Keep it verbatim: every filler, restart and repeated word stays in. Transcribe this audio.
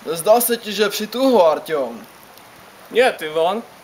Zdá se ti, že přituhlo, Artyom. Nie, ty von.